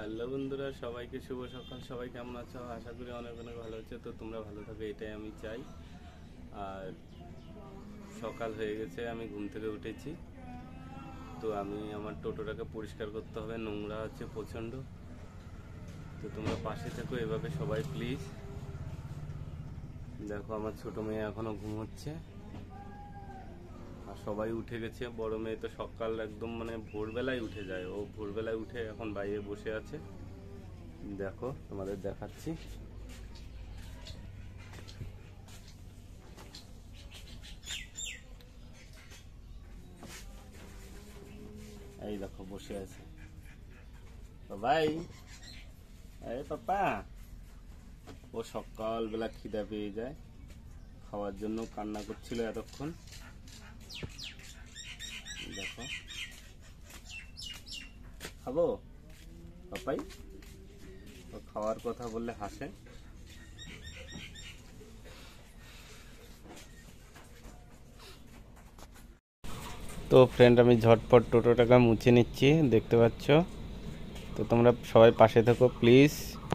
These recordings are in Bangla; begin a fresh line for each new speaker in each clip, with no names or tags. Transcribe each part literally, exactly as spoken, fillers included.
হ্যালো বন্ধুরা, সবাইকে শুভ সকাল। সবাই কেমন আছো? আশা করি অনেক অনেক ভালো হচ্ছে। তো তোমরা ভালো থাকো, এটাই আমি চাই। আর সকাল হয়ে গেছে, আমি ঘুম থেকে উঠেছি। তো আমি আমার টোটোটাকে পরিষ্কার করতে হবে, নোংরা আছে প্রচণ্ড। তো তোমরা পাশে থেকো এভাবে সবাই প্লিজ। দেখো আমার ছোটো মেয়ে এখনও ঘুমোচ্ছে, আর সবাই উঠে গেছে। বড় মেয়ে তো সকাল একদম মানে ভোরবেলায় উঠে যায়। ও ভোরবেলায় উঠে এখন বাইরে বসে আছে। দেখো তোমাদের দেখাচ্ছি। এই দেখো বসে আছে বাবাই। এই পাপা, ও সকালবেলা খিদা পেয়ে যায়, খাওয়ার জন্য কান্না করছিল এতক্ষণ। দেখো, খাবো পাপাই? ও খাওয়ার কথা বললে হাসে। তো ফ্রেন্ড, আমি ঝটপট টোটোটাকে মুছে নিচ্ছি, দেখতে পাচ্ছ। তো তোমরা সবাই পাশে থেকো প্লিজ।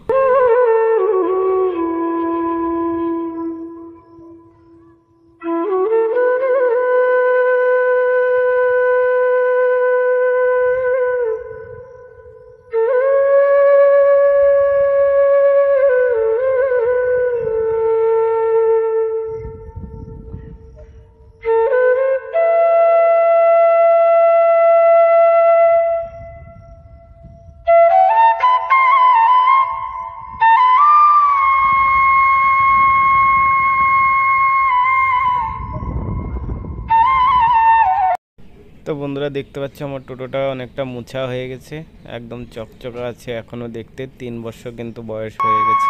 তো বন্ধুরা, দেখতে পাচ্ছ আমার টোটোটা অনেকটা মোছা হয়ে গেছে, একদম চকচকা আছে এখনো দেখতে। তিন বছর কিন্তু বয়স হয়ে গেছে।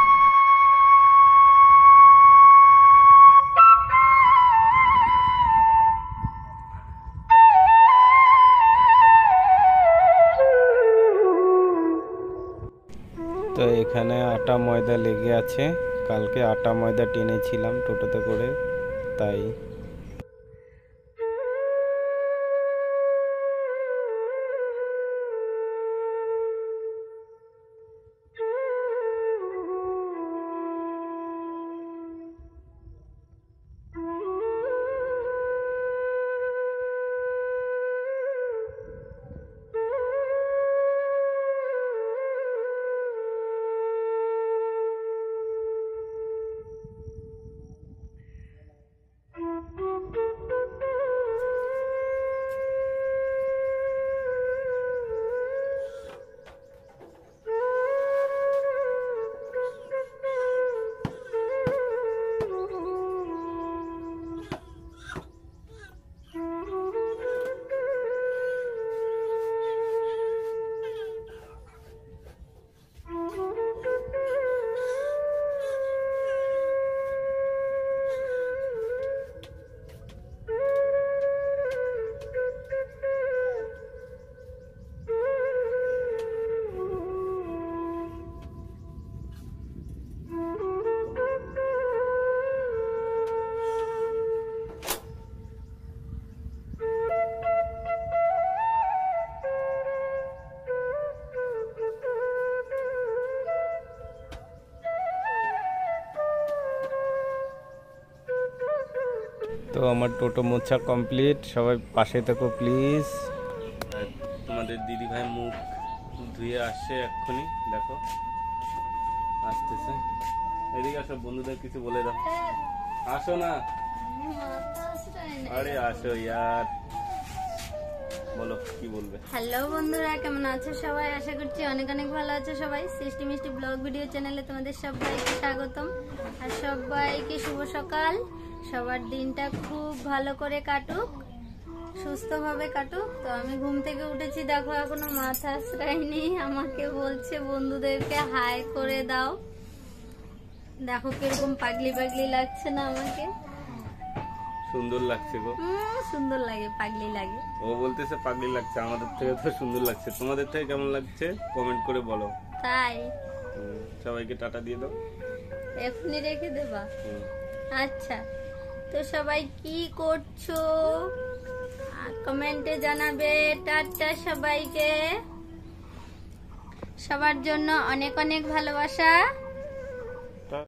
তো এখানে আটা ময়দা লেগে আছে, কালকে আটা ময়দা টেনেছিলাম টোটোতে করে, তাই। তো আমার টোটো মোছা কমপ্লিট, সবাই পাশে থেকো প্লিজ। তোমাদের দিদি ভাই মুখ ধুয়ে আসছে এক্ষুনি, দেখো আসতেছে। এদিকে আসো, বন্ধুদের কিছু বলে দাও। আসো না, আরে আসো ইয়ার, বলো কি বলবে।
হ্যালো বন্ধুরা, কেমন আছো সবাই? আশা করছি অনেক অনেক ভালো আছো সবাই। সৃষ্টি মিষ্টি ব্লগ ভিডিও চ্যানেলে তোমাদের সবাইকে স্বাগতম, আর সবাইকে শুভ সকাল। সবার দিনটা খুব ভালো করে কাটুক, সুস্থভাবে কাটুক। তো আমি ঘুম থেকে উঠেছি, দেখো এখনো মাথা আশ্রয়নি, আমাকে বলছে বন্ধুদেরকে হাই করে দাও। দেখো কিরকম পাগলি পাগলি লাগছে না আমাকে?
সুন্দর লাগছে গো।
সুন্দর লাগে, পাগলি লাগে।
ও বলতেছে পাগলি লাগছে, আমাদের থেকে তো সুন্দর লাগছে। তোমাদের থেকে কেমন লাগছে কমেন্ট করে বলো।
তাই
সবাইকে টাটা দিয়ে দাও।
এখনই রেখে দেবা? আচ্ছা, তো সবাই কি করছো কমেন্টে জানাবে। টাটা সবাইকে। সবার জন্য অনেক অনেক ভালোবাসা।